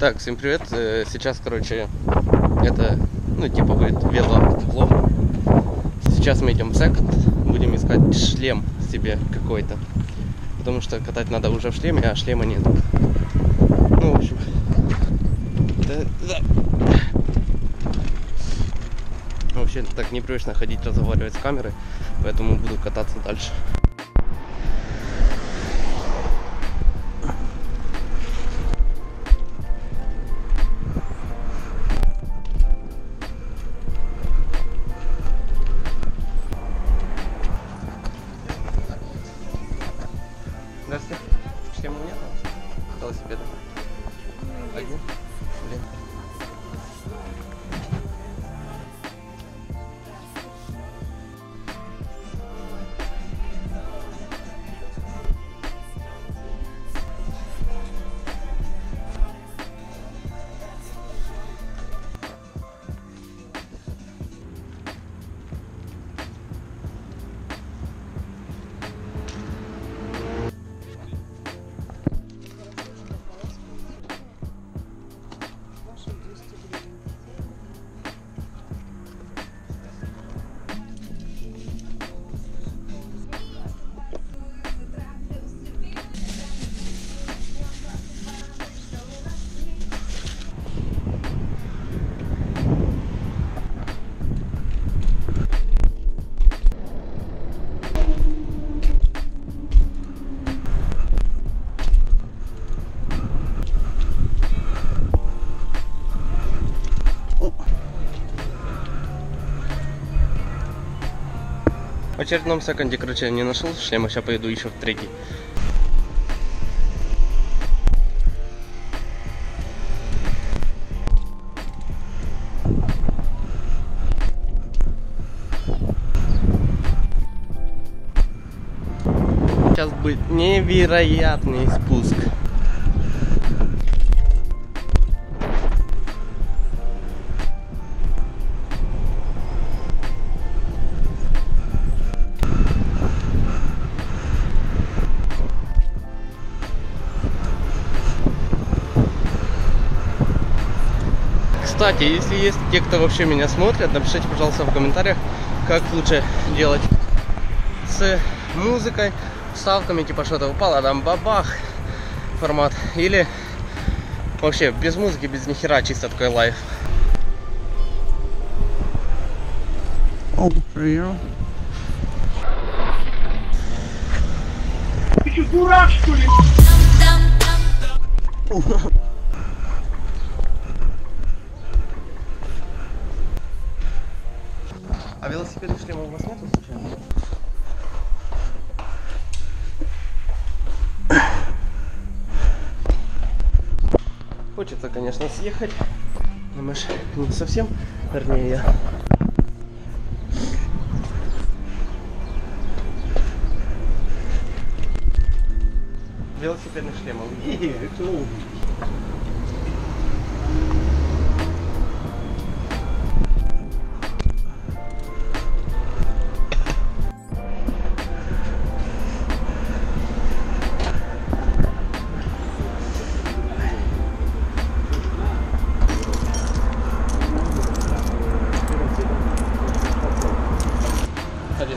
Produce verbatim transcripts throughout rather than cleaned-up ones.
Так, всем привет. Сейчас, короче, это, ну, типа будет веловлог. Сейчас мы идем в секонд, будем искать шлем себе какой-то. Потому что катать надо уже в шлеме, а шлема нет. Ну, в общем. Да, да. Вообще так непривычно ходить, разговаривать с камерой, поэтому буду кататься дальше. Здравствуйте. Шлема нет? Велосипеда? Один? Блин. В очередном секонде, короче, не нашел шлема, сейчас поеду еще в третий. Сейчас будет невероятный спуск. Кстати, если есть те, кто вообще меня смотрят, напишите, пожалуйста, в комментариях, как лучше делать с музыкой, вставками, типа что-то упало, там бабах формат, или вообще без музыки, без нихера, чисто такой лайф. О, привет. Ты что, дурак, что ли? А велосипедных шлемов у вас нету случайно? Хочется, конечно, съехать, но мы же не совсем, вернее, я. Велосипедных шлемов. Один.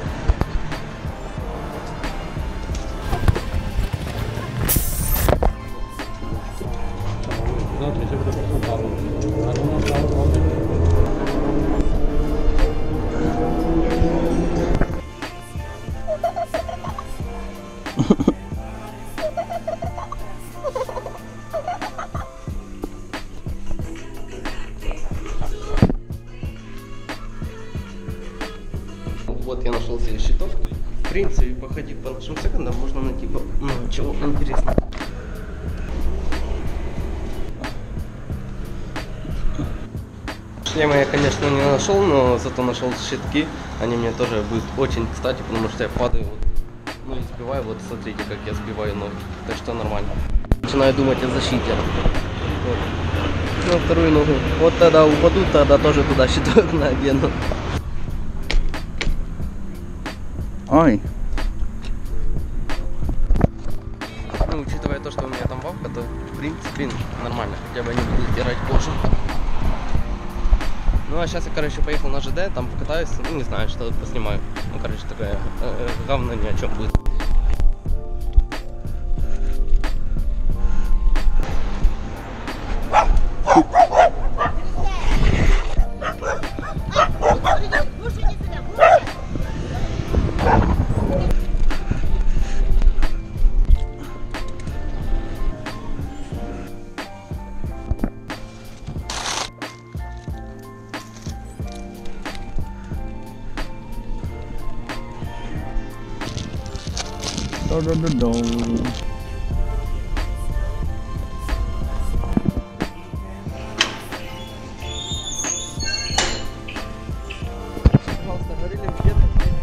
Вот я нашел себе щитов. В принципе, походив по нашим секондам, можно найти много чего интересного. Шлема я, конечно, не нашел, но зато нашел щитки. Они мне тоже будут очень кстати, потому что я падаю, вот, ну и сбиваю. Вот смотрите, как я сбиваю ноги. Так что нормально. Начинаю думать о защите. Вот. На вторую ногу. Вот тогда упаду, тогда тоже туда щиток надену. Ой. Ну, учитывая то, что у меня там вавка, то в принципе, нормально. Хотя бы они будут стирать кожу. Ну, а сейчас я, короче, поехал на ЖД, там покатаюсь, ну, не знаю, что поснимаю. Ну, короче, такая э, говно ни о чем будет. Да-да-да-да. Пожалуйста, говорили где-то,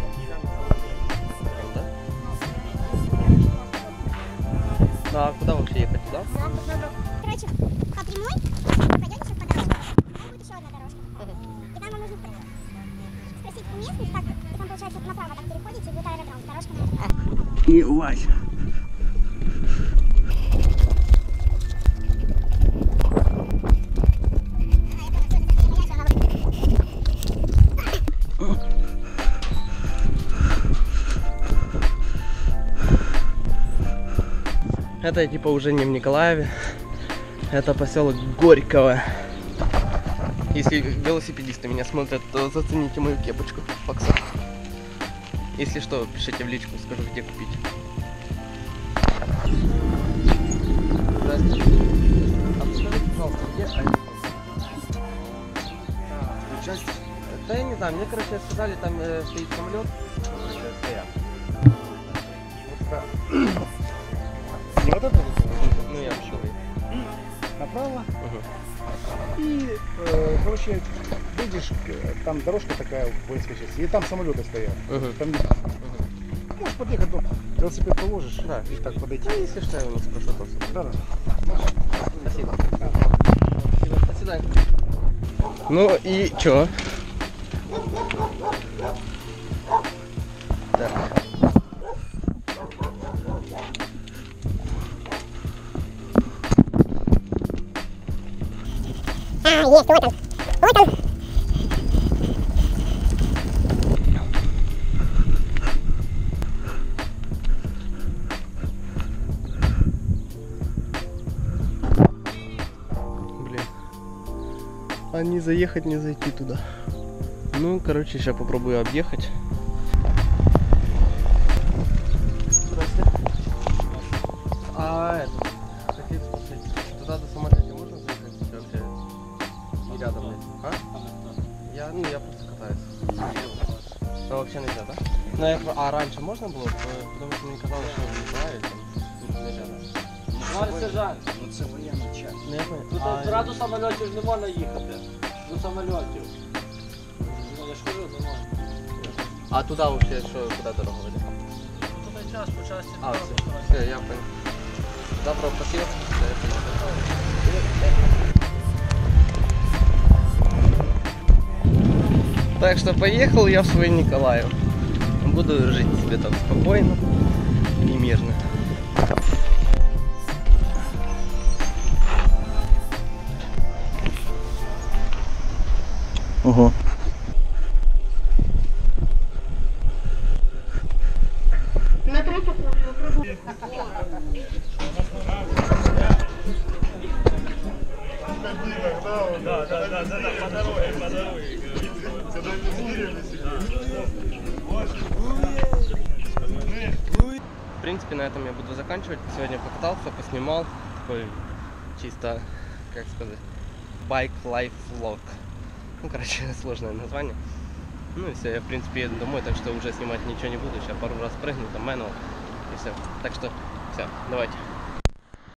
да? Да, куда вообще ехать, да? Короче, по прямой пойдете еще по дорожке. Там будет еще одна дорожка. И там вам нужно спросить у местных, как, и там, получается, направо так переходите, и будет аэродром, дорожка на аэродром. И Вася. Это типа уже не в Николаеве, это поселок Горького. Если велосипедисты меня смотрят, то зацените мою кепочку в боксах. Если что, пишите в личку, скажу, где купить. Здравствуйте. А подскажите, пожалуйста, где аэропорт? Часть? Да я не знаю, мне, короче, сказали, там э, стоит самолет, короче, стоят. Вот сюда. Не вот это? Ну, я пошел. Направо. Угу. И, э, короче, видишь, э, там дорожка такая воинская часть. И там самолеты стоят. Угу. Там можешь подъехать, ну, велосипед положишь, Да. и так подойти. Ну, если что, я не спрошу, то все. Да, да. Спасибо. Спасибо. До свидания. Ну и чё? Так. А, есть, вот он. Вот он. Блин. А не заехать, не зайти туда. Ну, короче, сейчас попробую объехать. Здрасте. А это, хотел спросить, туда до самолета можно заехать? Если вообще не рядом нет? А? Я, ну, я просто катаюсь. Ну, вообще нельзя, да? Ну, я, а раньше можно было? Потому что мне казалось, что в Николаеве там нельзя, да? Товариш сержант, Ну це воєнний час. Ну, я понял. тут А, зразу самольотів ж не можна їхати. До самольотів. Ну, я ж кажу, не можна. а туда вообще что, куда дорога ведет? Тут час по часті А, все, все, я понял. Добро, спасибо. Все, я понял. Так что поехал я в свой Николаев. Буду жить себе там спокойно и мирно. Ого. В принципе, на этом я буду заканчивать. Сегодня покатался, поснимал. Такой чисто, как сказать, байк лайф влог. Ну, короче, сложное название. Ну и все, я в принципе еду домой, так что уже снимать ничего не буду. Сейчас пару раз прыгну, там мануал и все. Так что все, давайте.